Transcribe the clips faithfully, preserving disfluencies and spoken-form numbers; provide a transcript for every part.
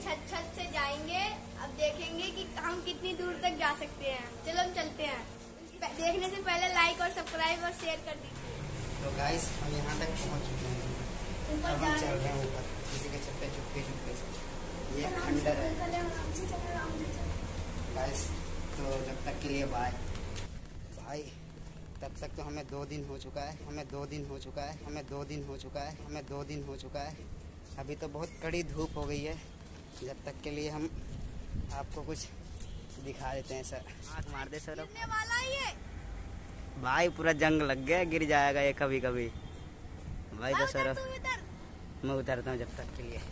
छत छत से जाएंगे। अब देखेंगे कि हम कितनी दूर तक जा सकते हैं। चलो हम चलते हैं। देखने से पहले लाइक और सब्सक्राइब और शेयर कर दीजिए। तो गाइस हम यहाँ तक पहुँच चुके हैं। ऊपर हम चल रहे हैं ऊपर किसी के छत पे चुपके चुपके से। ये खंडर है गाइस। तो जब तक के लिए बाय भाई। तब तक तो हमें दो दिन हो चुका है हमें दो दिन हो चुका है हमें दो दिन हो चुका है हमें दो दिन हो चुका है। अभी तो बहुत कड़ी धूप हो गई है। जब तक के लिए हम आपको कुछ दिखा देते हैं सर। आँख मार दे सर। वाला ये भाई पूरा जंग लग गया, गिर जाएगा ये कभी कभी भाई। तो सर मैं उतरता हूँ जब तक के लिए।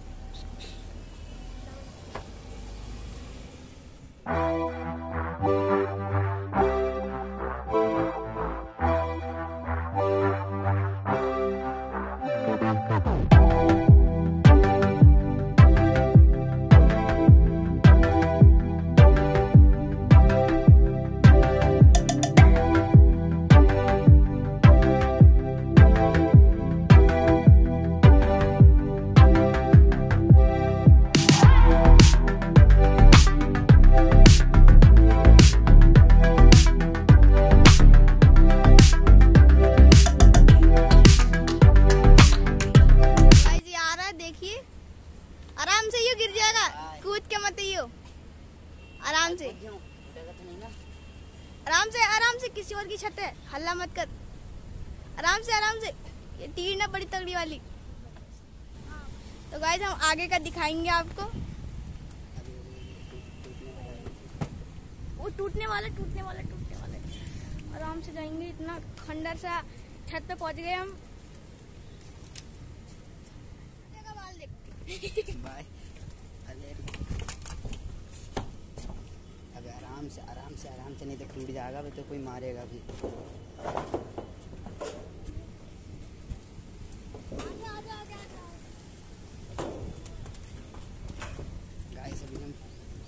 आराम से यू गिर जाएगा। कूद के मत यू। आराम से आराम से आराम से। किसी और की छत है, हल्ला मत कर। आराम से आराम से। ये टीर ना बड़ी तगड़ी वाली। तो गाइस हम आगे का दिखाएंगे आपको। वो टूटने वाला टूटने वाला टूटने वाला। आराम से जाएंगे। इतना खंडर सा छत पे पहुंच गए हम। बाय। अबे आराम से आराम से आराम से, नहीं तो टूट जाएगा भी तो कोई मारेगा भी। गाइस अभी हम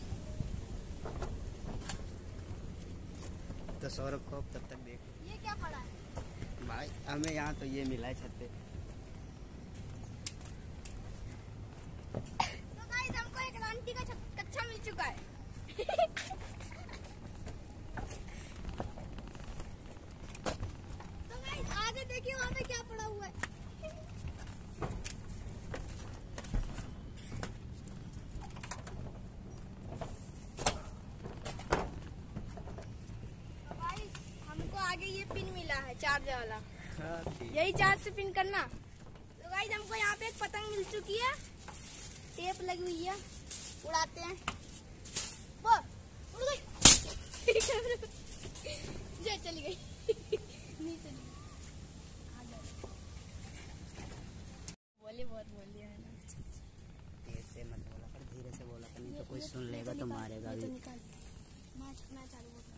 तो सौरभ को तब तक देख। ये क्या पड़ा है भाई? हमें यहाँ तो ये मिला है छत पे। तो गाइस हमको एक आंटी का कच्चा मिल चुका है। तो गाइस आगे देखिए वहाँ पे क्या पड़ा हुआ है। तो गाइस हमको आगे ये पिन मिला है चार्ज वाला। यही चार्ज से पिन करना। तो गाइस हमको यहाँ पे एक पतंग मिल चुकी है। टेप लगी हुई है। उड़ाते हैं। वो उड़ गई। जे चली गई। नहीं चली। बोले बहुत बोल दिया है ना। तेज से मत बोला कर, धीरे से बोला कर, नहीं तो कोई सुन लेगा तो मारेगा भी। मैच मैच चालू